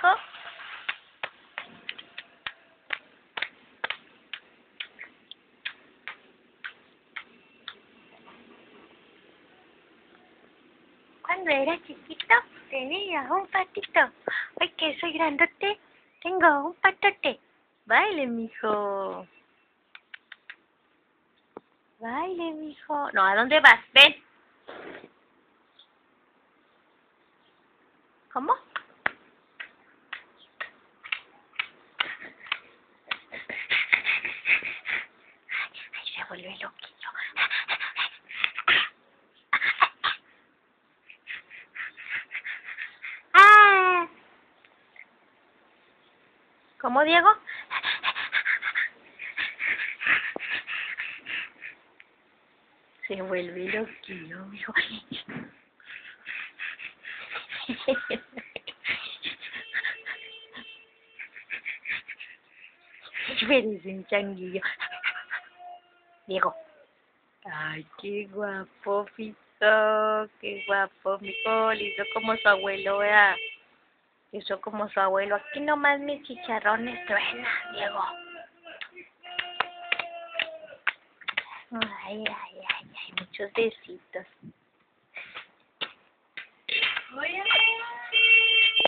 mijo? Cuando era chiquito tenía un patito. Hoy que soy grandote tengo un patote. Baile, mijo. Baile, mijo. No, ¿a dónde vas? Ven. ¿Cómo? Ay, se vuelve loquillo. Ah. ¿Cómo, Diego? Se vuelve loquillo, mijo. Eres un changuillo. Diego. Ay, qué guapo, Fito. Qué guapo, mi coli. Hizo como su abuelo, ¿verdad? Hizo como su abuelo. Aquí nomás mis chicharrones truenan, Diego. Ay, ay, ay, ay. Muchos besitos.